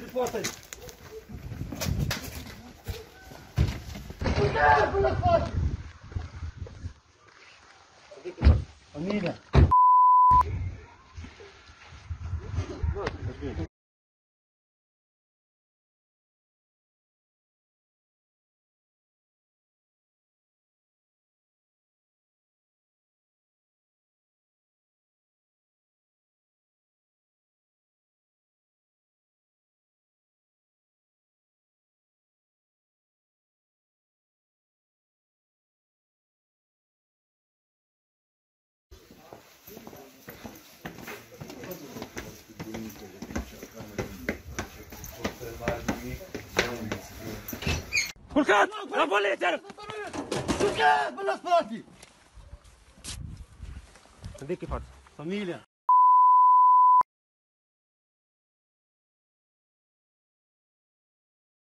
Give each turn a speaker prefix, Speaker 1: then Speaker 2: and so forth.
Speaker 1: de porta aí. Família.
Speaker 2: Culcat! La poliție!
Speaker 1: Culcat! Până la spate!
Speaker 2: De ce faci?
Speaker 1: Familia.